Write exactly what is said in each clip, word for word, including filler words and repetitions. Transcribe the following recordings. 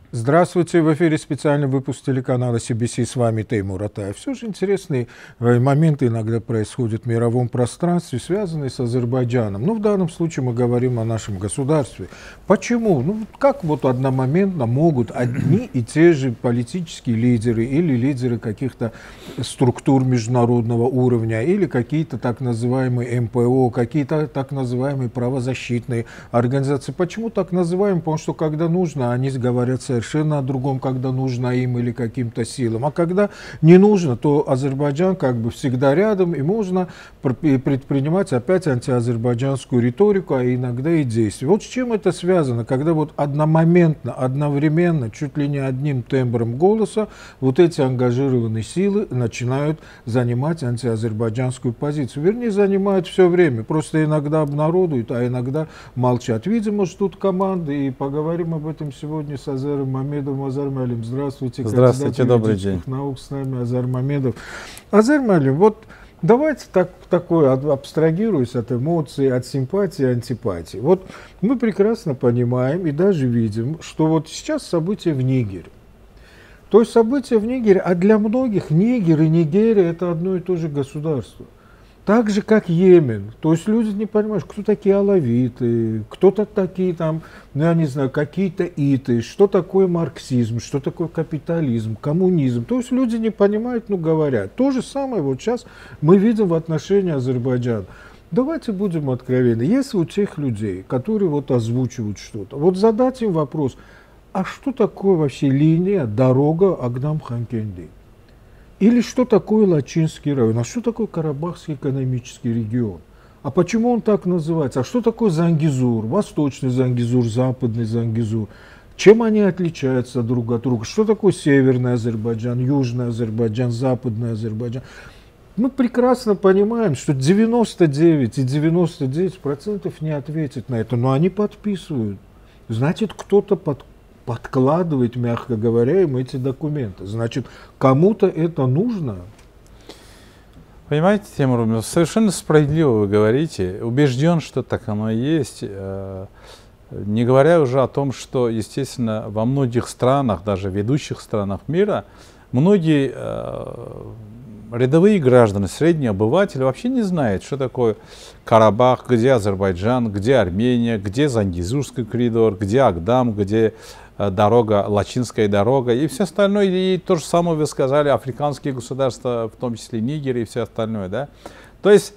Здравствуйте, в эфире специальный выпуск телеканала си би си, с вами Теймур Атаев. Все же интересные моменты иногда происходят в мировом пространстве, связанные с Азербайджаном. Ну, в данном случае мы говорим о нашем государстве. Почему? Ну, как вот одномоментно могут одни и те же политические лидеры или лидеры каких-то структур международного уровня, или какие-то так называемые эм пэ о, какие-то так называемые правозащитные организации. Почему так называем? Потому что когда нужно, они говорят совершенно о другом, когда нужно им или каким-то силам. А когда не нужно, то Азербайджан как бы всегда рядом, и можно предпринимать опять антиазербайджанскую риторику, а иногда и действия. Вот с чем это связано, когда вот одномоментно, одновременно, чуть ли не одним тембром голоса, вот эти ангажированные силы начинают занимать антиазербайджанскую позицию. Вернее, занимают все время, просто иногда обнародуют, а иногда молчат. Видимо, ждут команды, и поговорим об этом сегодня с Азером Мамедовым. Азер Муалим, здравствуйте. Здравствуйте, добрый день. Наук, с нами Азер Мамедов. Азер Муалим, вот давайте так, такое, абстрагируясь от эмоций, от симпатии, антипатии. Вот мы прекрасно понимаем и даже видим, что вот сейчас события в Нигере. То есть события в Нигере, а для многих Нигер и Нигерия это одно и то же государство. Так же, как Йемен. То есть люди не понимают, кто такие алавиты, кто-то такие там, ну я не знаю, какие-то иты, что такое марксизм, что такое капитализм, коммунизм. То есть люди не понимают, но говорят. То же самое вот сейчас мы видим в отношении Азербайджана. Давайте будем откровенны. Если у тех людей, которые вот озвучивают что-то, вот задать им вопрос, а что такое вообще линия, дорога Агдам-Ханкенди? Или что такое Лачинский район? А что такое Карабахский экономический регион? А почему он так называется? А что такое Зангизур? Восточный Зангизур, западный Зангизур? Чем они отличаются друг от друга? Что такое Северный Азербайджан, Южный Азербайджан, Западный Азербайджан? Мы прекрасно понимаем, что девяносто девять и девяносто девять процентов не ответят на это, но они подписывают. Значит, кто-то под подкладывать, мягко говоря, им эти документы. Значит, кому-то это нужно. Понимаете, Тимур, совершенно справедливо вы говорите. Убежден, что так оно и есть. Не говоря уже о том, что, естественно, во многих странах, даже ведущих странах мира, многие рядовые граждане, средние обыватели вообще не знают, что такое Карабах, где Азербайджан, где Армения, где Зангизурский коридор, где Агдам, где дорога, Лачинская дорога и все остальное. И то же самое вы сказали, африканские государства, в том числе Нигер и все остальное. Да? То есть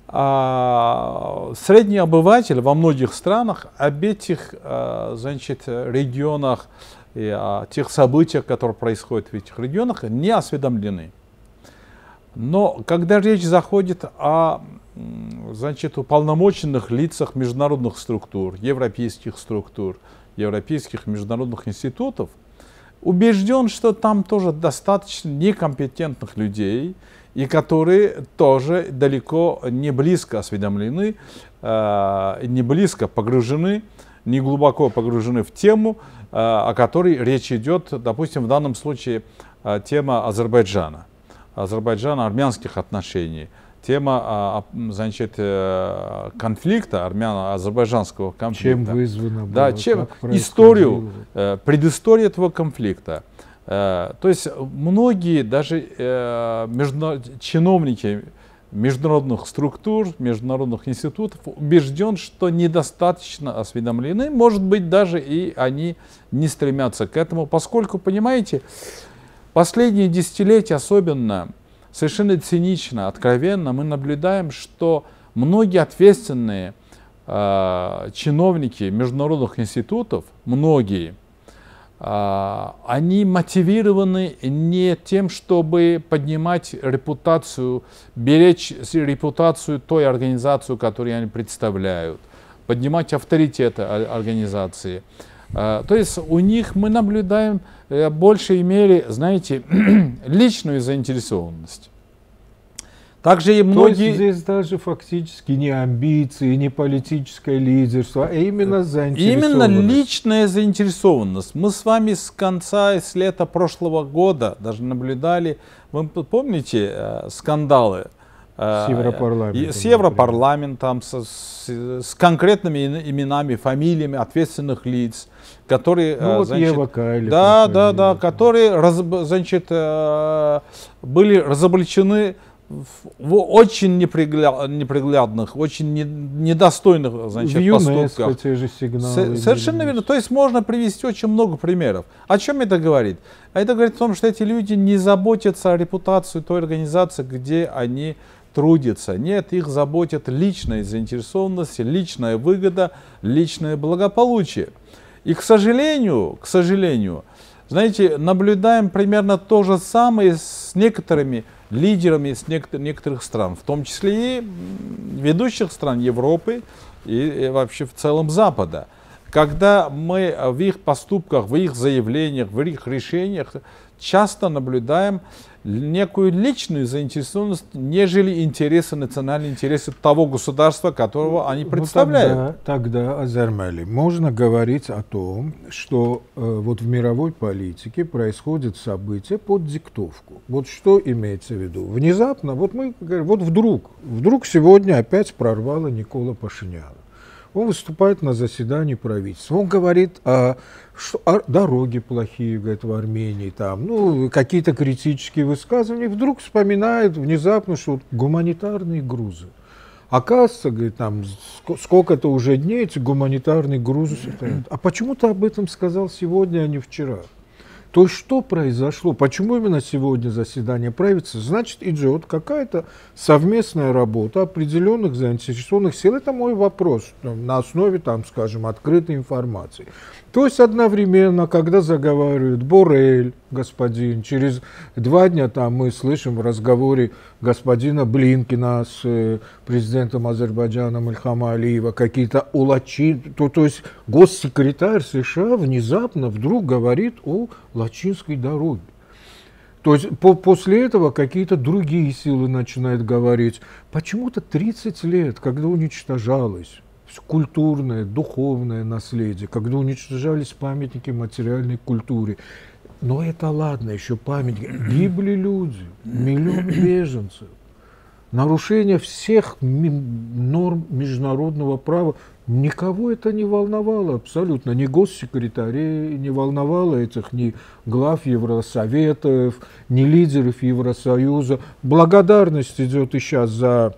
а, средний обыватель во многих странах об этих а, значит, регионах и о тех событиях, которые происходят в этих регионах, не осведомлены. Но когда речь заходит о значит, уполномоченных лицах международных структур, европейских структур, европейских международных институтов, убежден, что там тоже достаточно некомпетентных людей, и которые тоже далеко не близко осведомлены, э, не близко погружены, не глубоко погружены в тему, э, о которой речь идет, допустим, в данном случае э, тема Азербайджана, Азербайджано-армянских отношений. Тема, значит, конфликта, армяно-азербайджанского конфликта. Чем вызвано было, да, чем историю, предысторию этого конфликта. То есть многие даже между, чиновники международных структур, международных институтов убежден, что недостаточно осведомлены, может быть, даже и они не стремятся к этому, поскольку, понимаете, последние десятилетия особенно, совершенно цинично, откровенно мы наблюдаем, что многие ответственные э, чиновники международных институтов, многие, э, они мотивированы не тем, чтобы поднимать репутацию, беречь репутацию той организации, которую они представляют, поднимать авторитет организации. Э, то есть у них мы наблюдаем в большей мере, знаете, личную заинтересованность. Также и многие... То есть здесь даже фактически не амбиции, не политическое лидерство, а именно заинтересованность. Именно личная заинтересованность. Мы с вами с конца, с лета прошлого года даже наблюдали, вы помните скандалы С Европарламентом. С Европарламентом, с, с, с конкретными именами, фамилиями ответственных лиц, которые, ну, вот значит, Ева Кайлик, да, да, да, которые, раз, значит, были разоблачены в очень неприглядных, очень недостойных, значит, в ЮНЕСКО поступках. Те же сигналы. Совершенно верно. То есть можно привести очень много примеров. О чем это говорит? А это говорит о том, что эти люди не заботятся о репутации той организации, где они трудятся. Нет, их заботит личная заинтересованность, личная выгода, личное благополучие. И, к сожалению, к сожалению, знаете, наблюдаем примерно то же самое с некоторыми лидерами из некоторых стран, в том числе и ведущих стран Европы и вообще в целом Запада. Когда мы в их поступках, в их заявлениях, в их решениях часто наблюдаем некую личную заинтересованность, нежели интересы, национальные интересы того государства, которого они представляют. Ну, тогда, тогда, Азармали, можно говорить о том, что э, вот в мировой политике происходят события под диктовку. Вот что имеется в виду? Внезапно, вот мы говорим, вот вдруг, вдруг сегодня опять прорвало Никола Пашиняна. Он выступает на заседании правительства. Он говорит, а, что а, дороги плохие, говорит, в Армении, там, ну, какие-то критические высказывания. Вдруг вспоминает внезапно, что вот гуманитарные грузы. Оказывается, говорит, там, сколько-то уже дней эти гуманитарные грузы стоят. А почему ты об этом сказал сегодня, а не вчера? То есть что произошло? Почему именно сегодня заседание правительства? Значит, идет какая-то совместная работа определенных заинтересованных сил. Это мой вопрос на основе, там, скажем, открытой информации. То есть одновременно, когда заговаривают Боррель, господин, через два дня там мы слышим в разговоре господина Блинкина с э, президентом Азербайджана Ильхама Алиева какие-то улачи, то, то есть госсекретарь США внезапно вдруг говорит о Лачинской дороге. То есть по, после этого какие-то другие силы начинают говорить. Почему-то тридцать лет, когда уничтожалось культурное, духовное наследие, когда уничтожались памятники материальной культуре. Но это ладно, еще памятники. Гибли люди, миллион беженцев. Нарушение всех норм международного права. Никого это не волновало абсолютно. Ни госсекретарей, не волновало этих ни глав Евросоветов, ни лидеров Евросоюза. Благодарность идет и сейчас за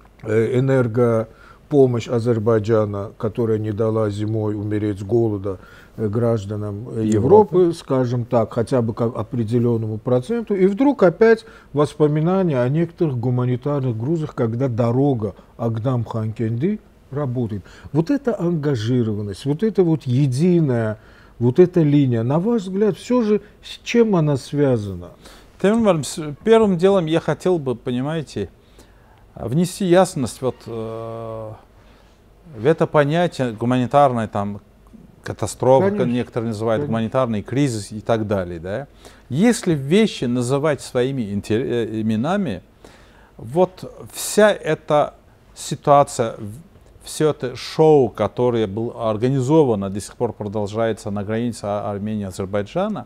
энерго помощь Азербайджана, которая не дала зимой умереть с голода гражданам Европы, Европы, скажем так, хотя бы к определенному проценту. И вдруг опять воспоминания о некоторых гуманитарных грузах, когда дорога Агдам-Ханкенди работает. Вот эта ангажированность, вот эта вот единая, вот эта линия, на ваш взгляд, все же с чем она связана? Первым делом я хотел бы, понимаете, внести ясность вот, э, в это понятие гуманитарной там, катастрофа, конечно, некоторые называют конечно. Гуманитарный кризис и так далее. Да? Если вещи называть своими именами, вот вся эта ситуация, все это шоу, которое было организовано, до сих пор продолжается на границе Армении и Азербайджана,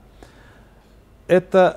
это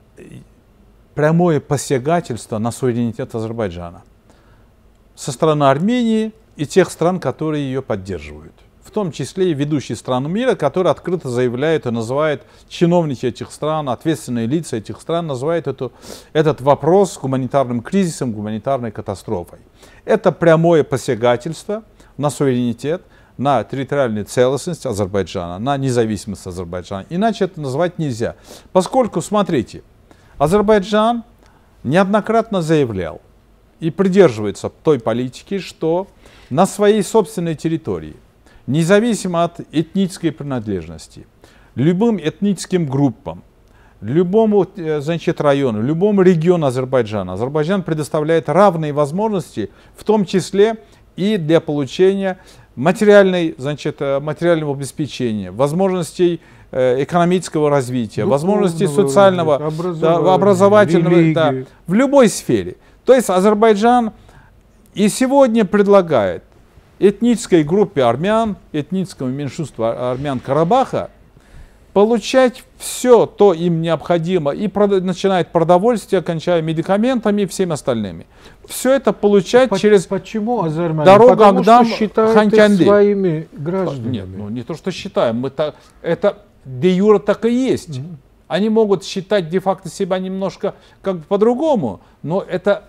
прямое посягательство на суверенитет Азербайджана со стороны Армении и тех стран, которые ее поддерживают. В том числе и ведущие страны мира, которые открыто заявляют и называют чиновники этих стран, ответственные лица этих стран, называют эту, этот вопрос гуманитарным кризисом, гуманитарной катастрофой. Это прямое посягательство на суверенитет, на территориальную целостность Азербайджана, на независимость Азербайджана. Иначе это назвать нельзя. Поскольку, смотрите, Азербайджан неоднократно заявлял и придерживается той политики, что на своей собственной территории, независимо от этнической принадлежности, любым этническим группам, любому, значит, району, любому региону Азербайджана, Азербайджан предоставляет равные возможности, в том числе и для получения материальной, значит, материального обеспечения, возможностей экономического развития, духовного, возможностей социального, образования, образовательного, да, в любой сфере. То есть Азербайджан и сегодня предлагает этнической группе армян, этническому меньшинству армян Карабаха получать все, то им необходимо, и прод... начинает продовольствие, кончая медикаментами и всеми остальными. Все это получать По через почему, Азармали? дорогу Потому Агдам, что считают их Ханкянди. своими гражданами. Нет, ну не то, что считаем, мы так, это де юре так и есть. Mm-hmm. Они могут считать де-факто себя немножко как бы по-другому, но это,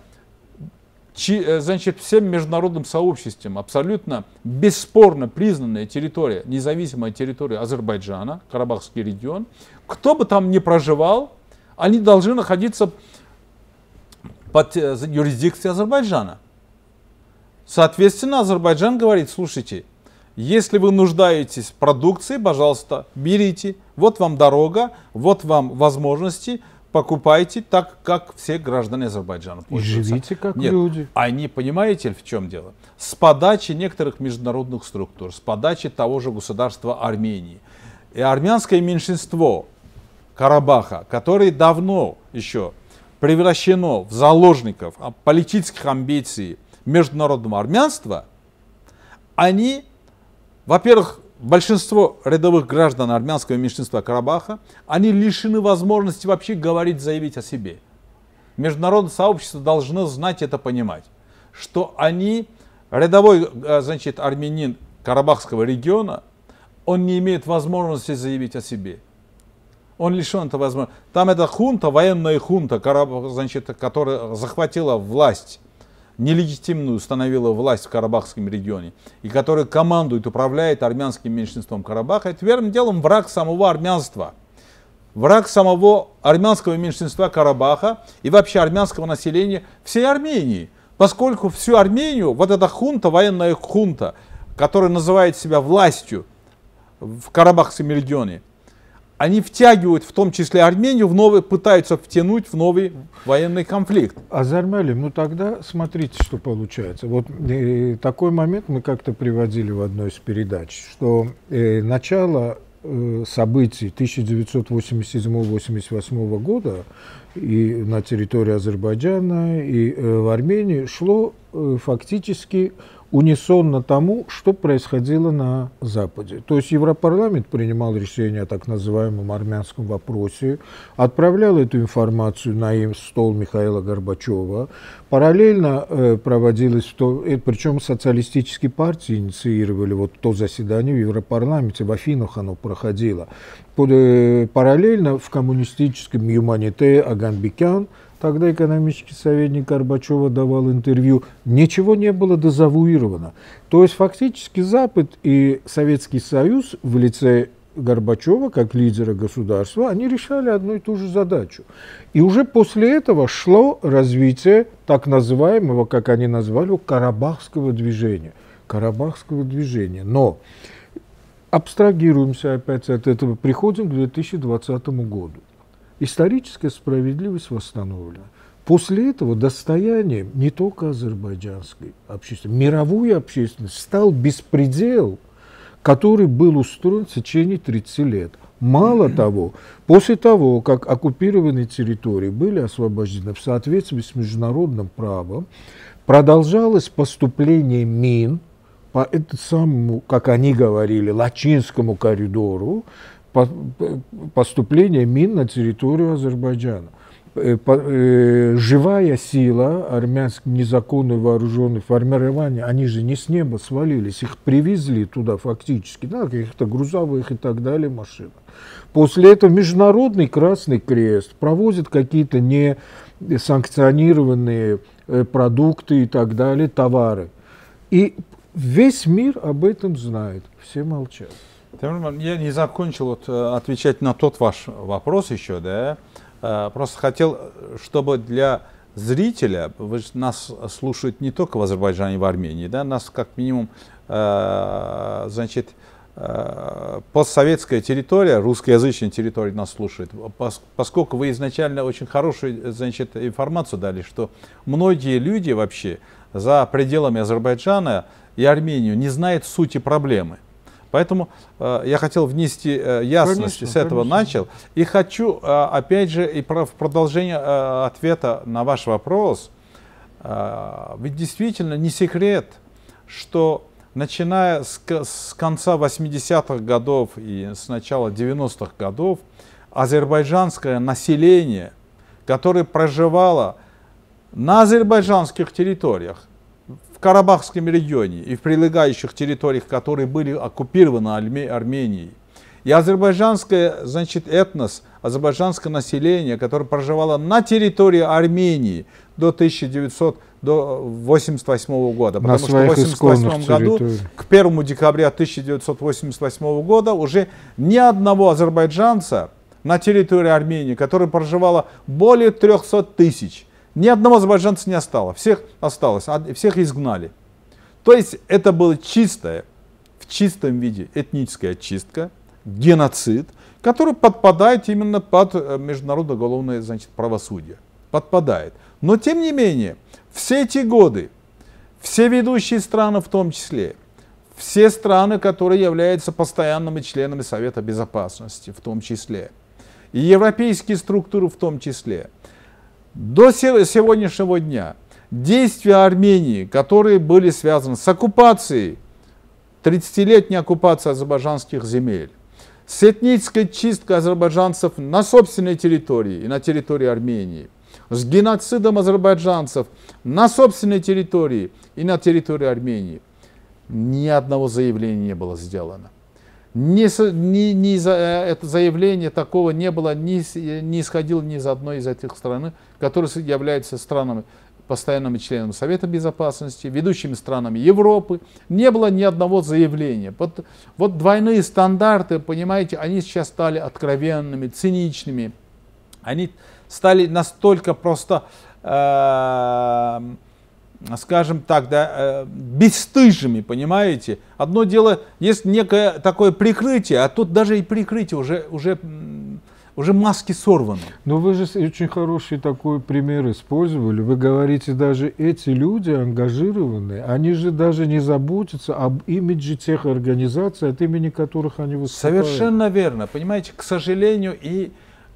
значит, всем международным сообществом абсолютно бесспорно признанная территория, независимая территория Азербайджана, Карабахский регион. Кто бы там ни проживал, они должны находиться под юрисдикцией Азербайджана. Соответственно, Азербайджан говорит: слушайте, если вы нуждаетесь в продукции, пожалуйста, берите. Вот вам дорога, вот вам возможности, покупайте так, как все граждане Азербайджана пользуются. И живите как Нет, люди. Они, понимаете, в чем дело? С подачи некоторых международных структур, с подачи того же государства Армении. И армянское меньшинство Карабаха, которое давно еще превращено в заложников политических амбиций международного армянства, они, во-первых, большинство рядовых граждан армянского меньшинства Карабаха, они лишены возможности вообще говорить, заявить о себе. Международное сообщество должно знать это, понимать, что они, рядовой, значит, армянин Карабахского региона, он не имеет возможности заявить о себе. Он лишен этого возможности. Там эта хунта, военная хунта, значит, которая захватила власть, нелегитимную установила власть в Карабахском регионе, и которая командует, управляет армянским меньшинством Карабаха, это первым делом враг самого армянства. Враг самого армянского меньшинства Карабаха и вообще армянского населения всей Армении. Поскольку всю Армению, вот эта хунта, военная хунта, которая называет себя властью в Карабахском регионе, они втягивают, в том числе Армению, в новый, пытаются втянуть в новый военный конфликт. Азармали, ну тогда смотрите, что получается. Вот э, такой момент мы как-то приводили в одной из передач, что э, начало э, событий тысяча девятьсот восемьдесят седьмого — восемьдесят восьмого года и на территории Азербайджана, и э, в Армении шло э, фактически унисонно тому, что происходило на Западе. То есть Европарламент принимал решение о так называемом армянском вопросе, отправлял эту информацию на им стол Михаила Горбачева. Параллельно э, проводилось, то, э, причем социалистические партии инициировали вот то заседание в Европарламенте, в Афинах оно проходило. Под, э, параллельно в коммунистическом Юманите Аганбекян, тогда экономический советник Горбачева, давал интервью, ничего не было дезавуировано. То есть фактически Запад и Советский Союз в лице Горбачева, как лидера государства, они решали одну и ту же задачу. И уже после этого шло развитие так называемого, как они назвали, карабахского движения. Карабахского движения. Но абстрагируемся опять от этого, приходим к две тысячи двадцатому году. Историческая справедливость восстановлена. После этого достоянием не только азербайджанской общественности, мировой общественности стал беспредел, который был устроен в течение тридцати лет. Мало того, после того, как оккупированные территории были освобождены в соответствии с международным правом, продолжалось поступление мин по этому самому, как они говорили, Лачинскому коридору, поступление мин на территорию Азербайджана. Живая сила армянских незаконных вооруженных формирований, они же не с неба свалились, их привезли туда фактически, на каких-то грузовых и так далее машинах. После этого Международный Красный Крест провозит какие-то несанкционированные продукты и так далее, товары. И весь мир об этом знает, все молчат. Я не закончил вот, отвечать на тот ваш вопрос еще, да. Просто хотел, чтобы для зрителя, вы нас слушают не только в Азербайджане и в Армении, да, нас как минимум, значит, постсоветская территория, русскоязычная территория нас слушает, поскольку вы изначально очень хорошую, значит, информацию дали, что многие люди вообще за пределами Азербайджана и Армению не знают сути проблемы. Поэтому э, я хотел внести э, ясность, конечно, с этого конечно. начал. И хочу, э, опять же, и про, в продолжение э, ответа на ваш вопрос, э, ведь действительно не секрет, что начиная с, с конца восьмидесятых годов и с начала девяностых годов, азербайджанское население, которое проживало на азербайджанских территориях, в Карабахском регионе и в прилегающих территориях, которые были оккупированы Арменией, и азербайджанское, значит, этнос, азербайджанское население, которое проживало на территории Армении до тысяча девятьсот восемьдесят восьмого года. На потому что в восемьдесят восьмом году, территорий. к первому декабря тысяча девятьсот восемьдесят восьмого года, уже ни одного азербайджанца на территории Армении, которое проживало более трёхсот тысяч, ни одного азербайджанца не осталось, всех осталось, всех изгнали. То есть это было чистое, в чистом виде этническая чистка, геноцид, который подпадает именно под международное уголовное, значит, правосудие. Подпадает. Но тем не менее, все эти годы, все ведущие страны в том числе, все страны, которые являются постоянными членами Совета Безопасности в том числе, и европейские структуры в том числе, до сегодняшнего дня действия Армении, которые были связаны с оккупацией, тридцатилетней оккупацией азербайджанских земель, с этнической чисткой азербайджанцев на собственной территории и на территории Армении, с геноцидом азербайджанцев на собственной территории и на территории Армении, ни одного заявления не было сделано. Ни, ни, ни за, это заявление такого не было, ни, не исходило ни из одной из этих стран, которые являются странами, постоянными членами Совета Безопасности, ведущими странами Европы. Не было ни одного заявления. Вот, вот двойные стандарты, понимаете, они сейчас стали откровенными, циничными. Они стали настолько просто, э, скажем так, да, э, бесстыжими, понимаете. Одно дело, есть некое такое прикрытие, а тут даже и прикрытие уже, уже, уже маски сорваны. Но вы же очень хороший такой пример использовали. Вы говорите, даже эти люди ангажированные, они же даже не заботятся об имидже тех организаций, от имени которых они выступают. Совершенно верно. Понимаете, к сожалению, и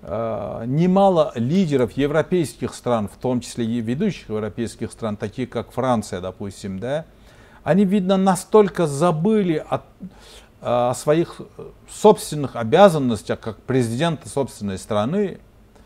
немало лидеров европейских стран, в том числе и ведущих европейских стран, таких как Франция, допустим, да, они, видно, настолько забыли о, о своих собственных обязанностях, как президента собственной страны,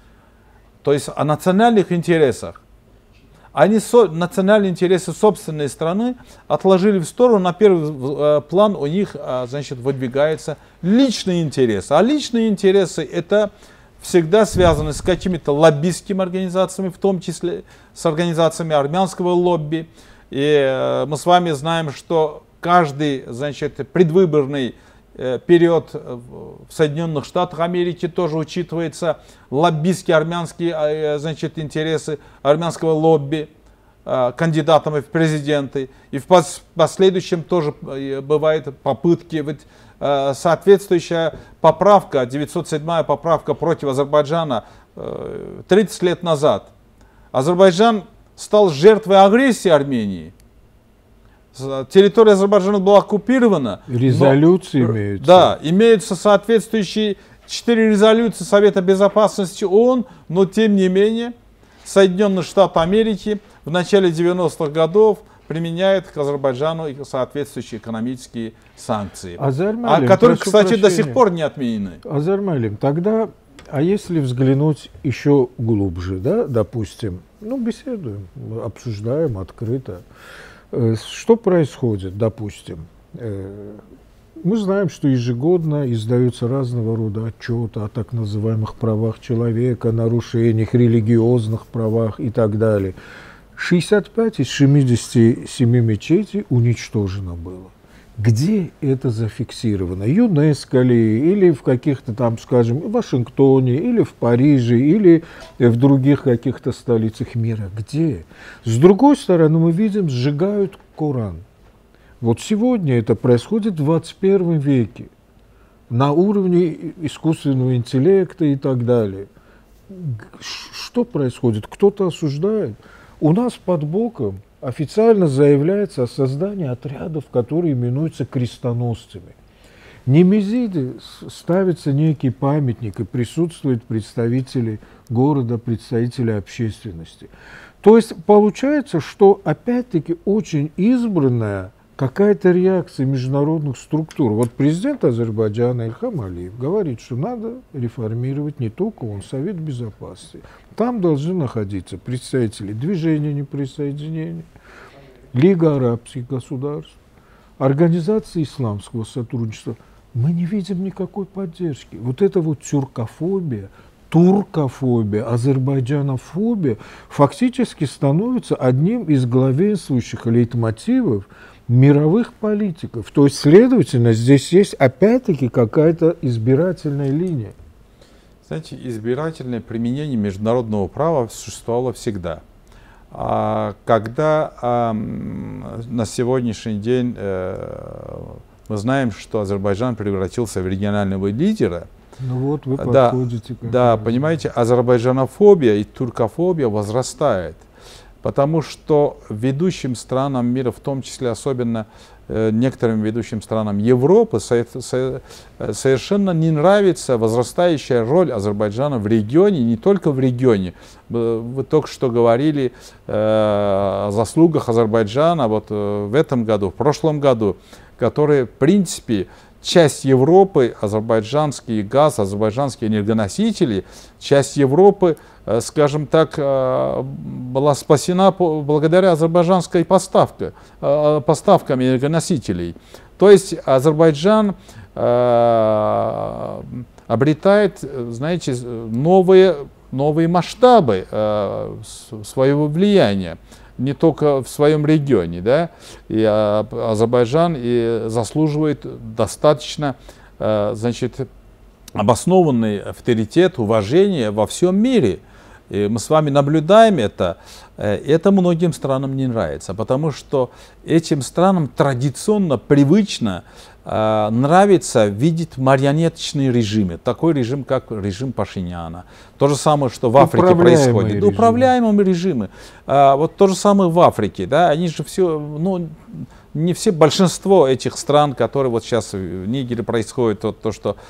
то есть о национальных интересах. Они со, национальные интересы собственной страны отложили в сторону, на первый план у них, значит, выдвигается личные интересы. А личные интересы — это всегда связаны с какими-то лоббистскими организациями, в том числе с организациями армянского лобби. И э, мы с вами знаем, что каждый, значит, предвыборный э, период в Соединенных Штатах Америки тоже учитывается лоббистские армянские, э, значит, интересы армянского лобби э, кандидатами в президенты. И в пос последующем тоже э, бывают попытки, ведь соответствующая поправка, девятьсот седьмая поправка против Азербайджана тридцать лет назад. Азербайджан стал жертвой агрессии Армении. Территория Азербайджана была оккупирована. Резолюции но, имеются. Да, имеются соответствующие четыре резолюции Совета Безопасности ООН, но тем не менее Соединенные Штаты Америки в начале девяностых годов применяет к Азербайджану соответствующие экономические санкции, Азермалим, а которые, кстати, прощения. до сих пор не отменены. Азермалим, тогда, а если взглянуть еще глубже, да, допустим, ну, беседуем, обсуждаем открыто, что происходит, допустим, мы знаем, что ежегодно издаются разного рода отчеты о так называемых правах человека, нарушениях, религиозных правах и так далее. шестьдесят пять из шестидесяти семи мечетей уничтожено было. Где это зафиксировано? ЮНЕСКО ли, или в каких-то там, скажем, в Вашингтоне, или в Париже, или в других каких-то столицах мира? Где? С другой стороны, мы видим, сжигают Коран. Вот сегодня это происходит в двадцать первом веке. На уровне искусственного интеллекта и так далее. Что происходит? Кто-то осуждает? У нас под боком официально заявляется о создании отрядов, которые именуются крестоносцами. Немезиде ставится некий памятник, и присутствуют представители города, представители общественности. То есть получается, что опять-таки очень избранная какая-то реакция международных структур. Вот президент Азербайджана Ильхам Алиев говорит, что надо реформировать не только он, Совет Безопасности. Там должны находиться представители движения неприсоединения, Лига арабских государств, Организации исламского сотрудничества. Мы не видим никакой поддержки. Вот эта вот тюркофобия, туркофобия, азербайджанофобия фактически становится одним из главенствующих лейтмотивов мировых политиков. То есть, следовательно, здесь есть опять-таки какая-то избирательная линия. Знаете, избирательное применение международного права существовало всегда. А когда а, на сегодняшний день э, мы знаем, что Азербайджан превратился в регионального лидера, ну вот вы да, подходите. да, понимаете, азербайджанофобия и туркофобия возрастает, потому что ведущим странам мира, в том числе особенно э, некоторым ведущим странам Европы, со, со, совершенно не нравится возрастающая роль Азербайджана в регионе, не только в регионе. Вы только что говорили э, о заслугах Азербайджана вот, э, в этом году, в прошлом году, которые, в принципе, часть Европы, азербайджанский газ, азербайджанские энергоносители, часть Европы, э, скажем так, э, была спасена по, благодаря азербайджанской поставке, э, поставкам энергоносителей. То есть Азербайджан э, обретает, знаете, новые, новые масштабы э, своего влияния. Не только в своем регионе, да, и а, Азербайджан и заслуживает достаточно, а, значит, обоснованный авторитет, уважение во всем мире. И мы с вами наблюдаем это. Это многим странам не нравится, потому что этим странам традиционно, привычно э, нравится видеть марионеточные режимы. Такой режим, как режим Пашиняна. То же самое, что в Африке происходит. Режимы. Управляемые режимы. А, вот то же самое в Африке. Да, они же все, ну, не все, большинство этих стран, которые вот сейчас в Нигере происходит, то, то что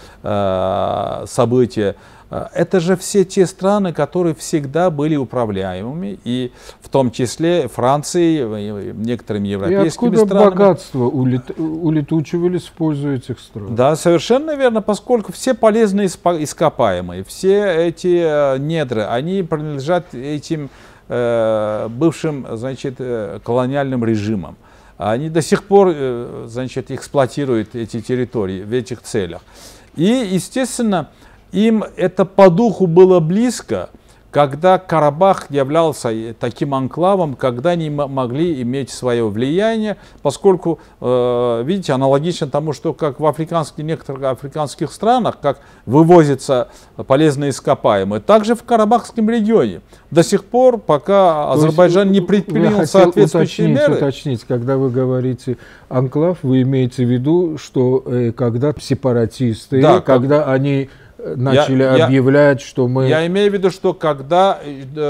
э, события, это же все те страны, которые всегда были управляемыми, и в том числе Францией, некоторыми европейскими и откуда странами. Богатства улет, улетучивались в пользу этих стран. Да, совершенно верно, поскольку все полезные ископаемые, все эти недры, они принадлежат этим э, бывшим, значит, колониальным режимам. Они до сих пор, значит, эксплуатируют эти территории в этих целях. И, естественно, им это по духу было близко, когда Карабах являлся таким анклавом, когда они могли иметь свое влияние, поскольку, э, видите, аналогично тому, что как в африканских, некоторых африканских странах, как вывозятся полезные ископаемые, также в Карабахском регионе. До сих пор, пока Азербайджан не предпринял соответствующие уточнить, меры. Уточнить, когда вы говорите анклав, вы имеете в виду, что э, когда сепаратисты, да, когда как... они... начали я, объявлять, я, что мы... Я имею в виду, что когда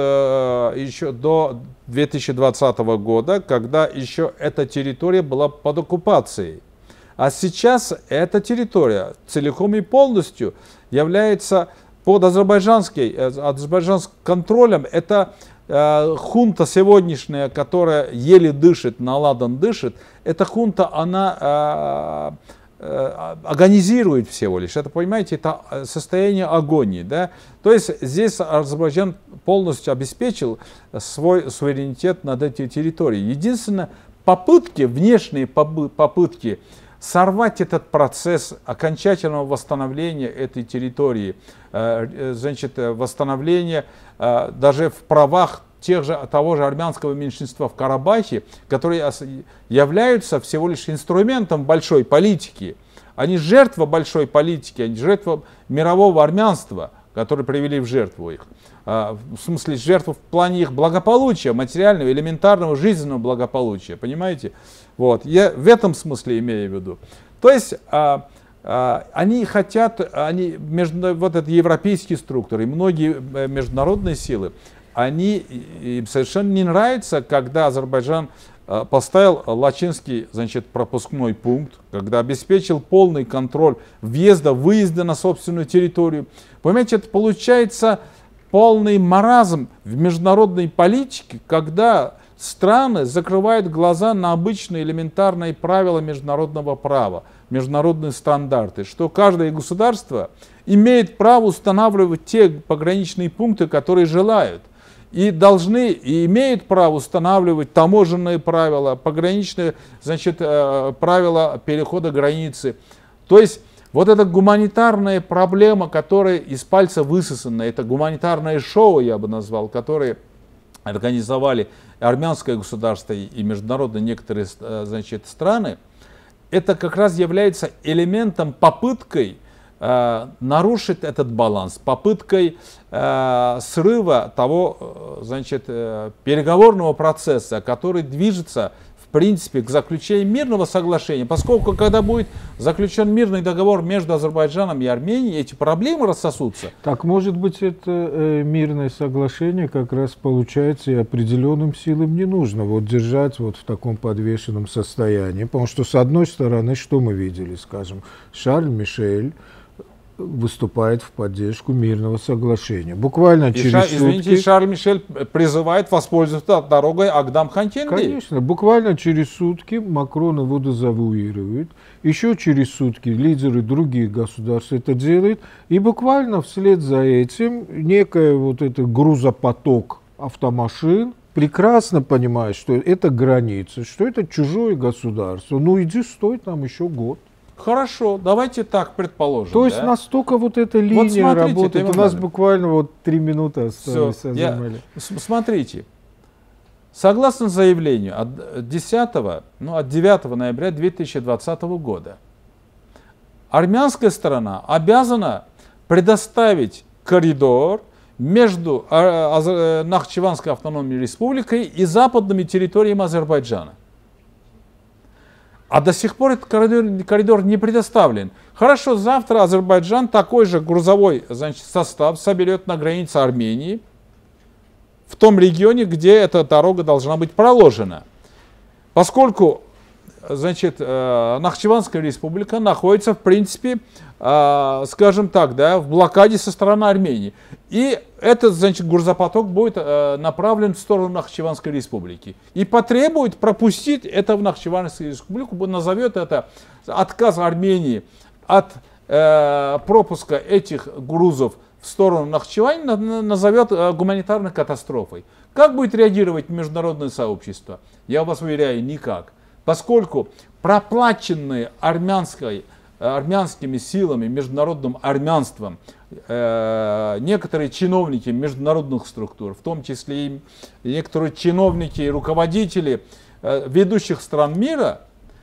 э, еще до две тысячи двадцатого года, когда еще эта территория была под оккупацией. А сейчас эта территория целиком и полностью является под азербайджанской, азербайджанским контролем. Это э, хунта сегодняшняя, которая еле дышит, наладан дышит. Эта хунта, она... Э, агонизирует всего лишь. Это, понимаете, это состояние агонии. Да? То есть здесь Азербайджан полностью обеспечил свой суверенитет над этой территорией. Единственное, попытки, внешние попытки сорвать этот процесс окончательного восстановления этой территории, значит, восстановления даже в правах тех же, того же армянского меньшинства в Карабахе, которые являются всего лишь инструментом большой политики. Они жертва большой политики, они жертва мирового армянства, которые привели в жертву их. В смысле, жертву в плане их благополучия, материального, элементарного, жизненного благополучия. Понимаете? Вот. Я в этом смысле имею в виду. То есть... Они хотят, они, между, вот это европейские структуры, и многие международные силы, они им совершенно не нравится, когда Азербайджан поставил лачинский, значит, пропускной пункт, когда обеспечил полный контроль въезда, выезда на собственную территорию. Понимаете, это получается полный маразм в международной политике, когда страны закрывают глаза на обычные элементарные правила международного права, международные стандарты, что каждое государство имеет право устанавливать те пограничные пункты, которые желают. И должны, и имеют право устанавливать таможенные правила, пограничные, значит, правила перехода границы. То есть вот эта гуманитарная проблема, которая из пальца высосана, это гуманитарное шоу, я бы назвал, которое организовали армянское государство и международные некоторые, значит, страны, это как раз является элементом, попыткой э, нарушить этот баланс, попыткой э, срыва того, значит, э, переговорного процесса, который движется в принципе к заключению мирного соглашения, поскольку когда будет заключен мирный договор между Азербайджаном и Арменией, эти проблемы рассосутся. Так, может быть, это э, мирное соглашение как раз получается и определенным силам не нужно вот держать вот в таком подвешенном состоянии, потому что с одной стороны, что мы видели, скажем, Шарль Мишель выступает в поддержку мирного соглашения. Буквально и через Ша, сутки... Извините, Шарль Мишель призывает воспользоваться дорогой Агдам-Хантенди. Конечно, буквально через сутки Макрон его дезавуирует. Еще через сутки лидеры других государств это делают. И буквально вслед за этим некий вот этот грузопоток автомашин, прекрасно понимая, что это граница, что это чужое государство. Ну иди, стой там еще год. Хорошо, давайте так предположим. То есть да? настолько вот эта линия вот смотрите, работает. У нас буквально вот три минуты осталось. Все, я, смотрите, согласно заявлению от десятого, ну, от девятого ноября две тысячи двадцатого года, армянская сторона обязана предоставить коридор между Нахчеванской автономной республикой и западными территориями Азербайджана. А до сих пор этот коридор, коридор не предоставлен. Хорошо, завтра Азербайджан такой же грузовой, значит, состав соберет на границе Армении, в том регионе, где эта дорога должна быть проложена. Поскольку, значит, Нахчеванская республика находится, в принципе, скажем так, да, в блокаде со стороны Армении. И этот, значит, грузопоток будет направлен в сторону Нахчеванской республики. И потребует пропустить это в Нахчеванскую республику, назовет это отказ Армении от э, пропуска этих грузов в сторону Нахчевани, назовет гуманитарной катастрофой. Как будет реагировать международное сообщество? Я вас уверяю, никак. Поскольку проплаченные армянской армянскими силами, международным армянством, э, некоторые чиновники международных структур, в том числе и некоторые чиновники и руководители э, ведущих стран мира,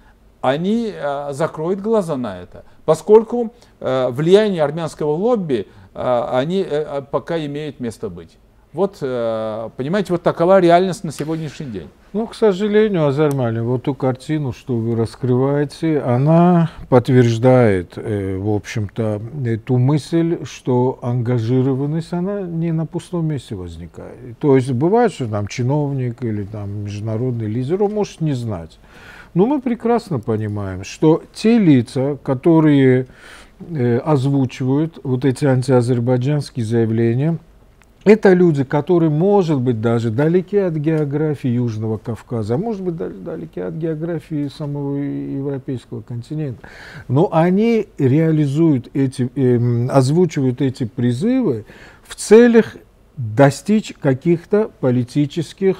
они э, закроют глаза на это, поскольку э, влияние армянского лобби э, они э, пока имеют место быть. Вот, э, понимаете, вот такова реальность на сегодняшний день. Ну, к сожалению, Азармали, вот ту картину, что вы раскрываете, она подтверждает, э, в общем-то, ту мысль, что ангажированность, она не на пустом месте возникает. То есть бывает, что там чиновник или там международный лидер, он может не знать. Но мы прекрасно понимаем, что те лица, которые э, озвучивают вот эти антиазербайджанские заявления, это люди, которые, может быть, даже далеки от географии Южного Кавказа, а может быть, даже далеки от географии самого европейского континента. Но они реализуют эти, э, озвучивают эти призывы в целях достичь каких-то политических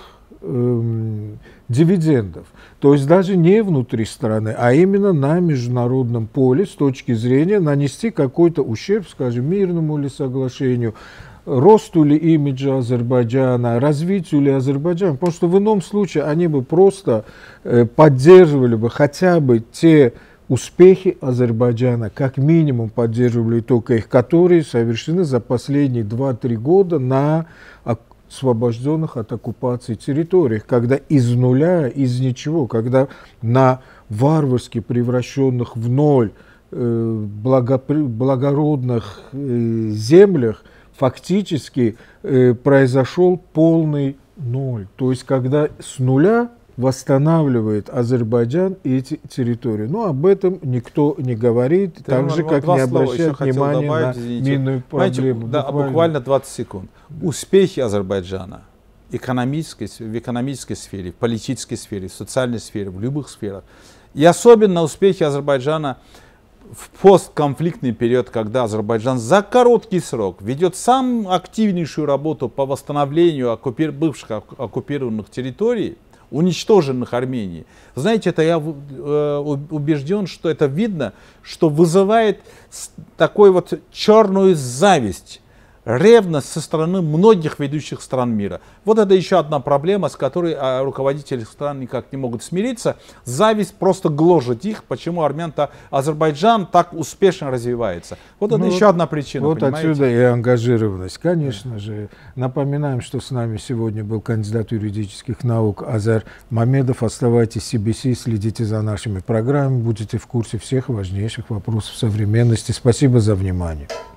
э, дивидендов. То есть даже не внутри страны, а именно на международном поле с точки зрения нанести какой-то ущерб, скажем, мирному ли соглашению, росту ли имиджа Азербайджана, развитию ли Азербайджана, потому что в ином случае они бы просто э, поддерживали бы хотя бы те успехи Азербайджана, как минимум поддерживали только их, которые совершены за последние два-три года на освобожденных от оккупации территориях, когда из нуля, из ничего, когда на варварски превращенных в ноль э, благопри, благородных э, землях фактически э, произошел полный ноль. То есть, когда с нуля восстанавливает Азербайджан эти территории. Но об этом никто не говорит, Ты, так же, как не обращает внимания добавить, на извините. минную проблему. Да, буквально двадцать секунд. Успехи Азербайджана экономической, в экономической сфере, в политической сфере, в социальной сфере, в любых сферах. И особенно успехи Азербайджана в постконфликтный период, когда Азербайджан за короткий срок ведет самую активнейшую работу по восстановлению оккупи... бывших оккупированных территорий, уничтоженных Арменией. Знаете, это я э, убежден, что это видно, что вызывает такую вот черную зависть, ревность со стороны многих ведущих стран мира. Вот это еще одна проблема, с которой руководители стран никак не могут смириться. Зависть просто гложет их, почему армян-то Азербайджан так успешно развивается. Вот это ну, еще одна причина. Вот понимаете? Отсюда и ангажированность. Конечно да. же. Напоминаем, что с нами сегодня был кандидат юридических наук Азар Мамедов. Оставайтесь в си би си, следите за нашими программами, будете в курсе всех важнейших вопросов современности. Спасибо за внимание.